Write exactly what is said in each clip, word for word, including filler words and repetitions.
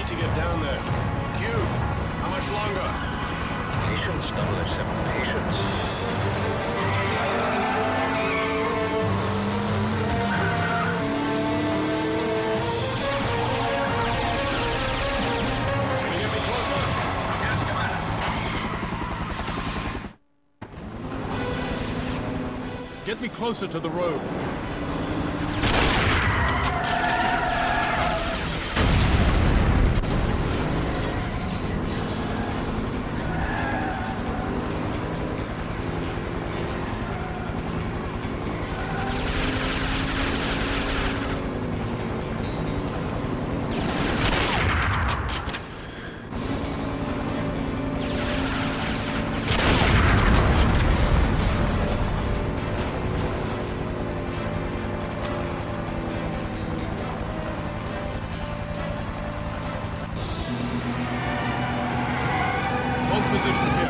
need to get down there. Q, how much longer? Patience, double oh seven, patience. Get me closer to the road. Position here.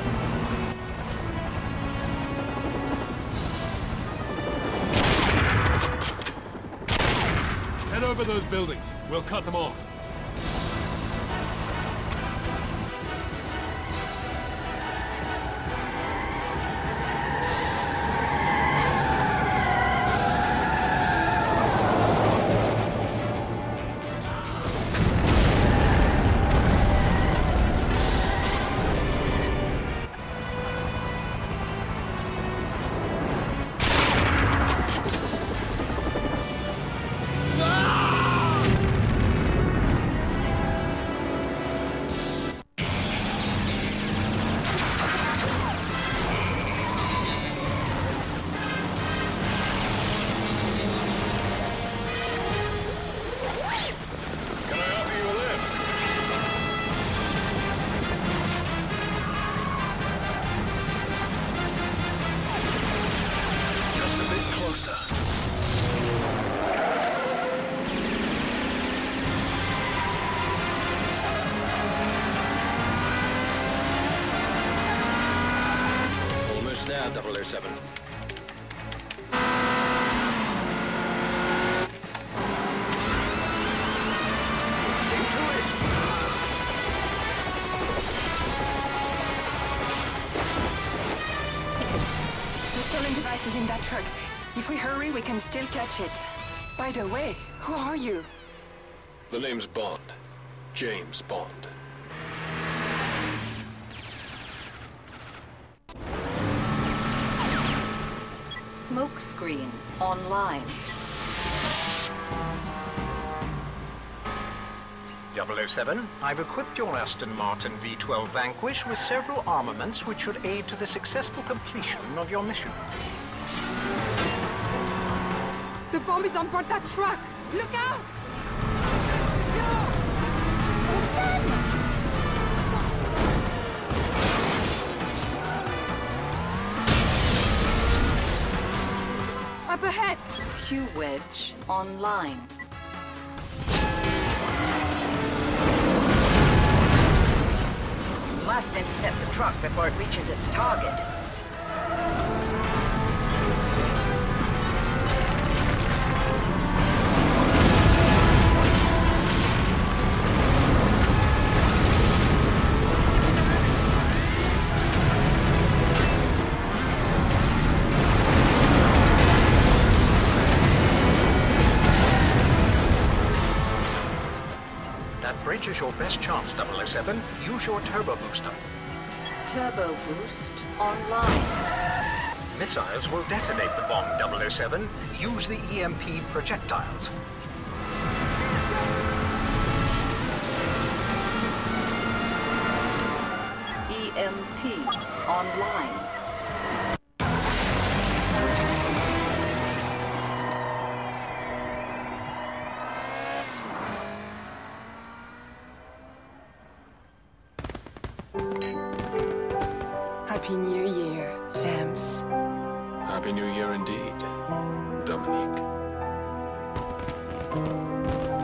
Head over those buildings. We'll cut them off. There, double oh seven. The stolen device is in that truck. If we hurry, we can still catch it. By the way, who are you? The name's Bond. James Bond. Smoke screen online. double oh seven, I've equipped your Aston Martin V twelve Vanquish with several armaments which should aid to the successful completion of your mission. The bomb is on board that truck! Look out! Up ahead! Q-Wedge online. Must intercept the truck before it reaches its target. That bridge is your best chance, double oh seven. Use your turbo booster. Turbo boost online. Missiles will detonate the bomb, double oh seven. Use the E M P projectiles. E M P online. Happy New Year, James. Happy New Year indeed, Dominique.